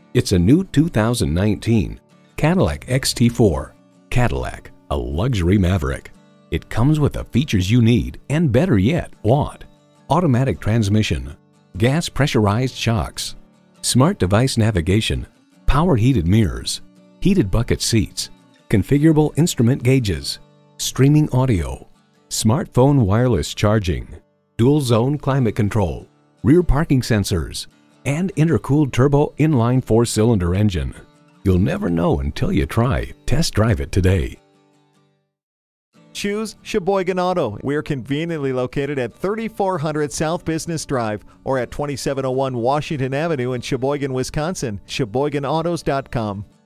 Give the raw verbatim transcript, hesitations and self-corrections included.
It's a new two thousand nineteen Cadillac X T four. Cadillac, a luxury maverick. It comes with the features you need and, better yet, want. Automatic transmission, gas pressurized shocks, smart device navigation, power heated mirrors, heated bucket seats, configurable instrument gauges, streaming audio, smartphone wireless charging, dual zone climate control, rear parking sensors, and intercooled turbo inline four-cylinder engine. You'll never know until you try. Test drive it today. Choose Sheboygan Auto. We're conveniently located at thirty-four hundred South Business Drive or at twenty-seven oh one Washington Avenue in Sheboygan, Wisconsin. Sheboygan Autos dot com.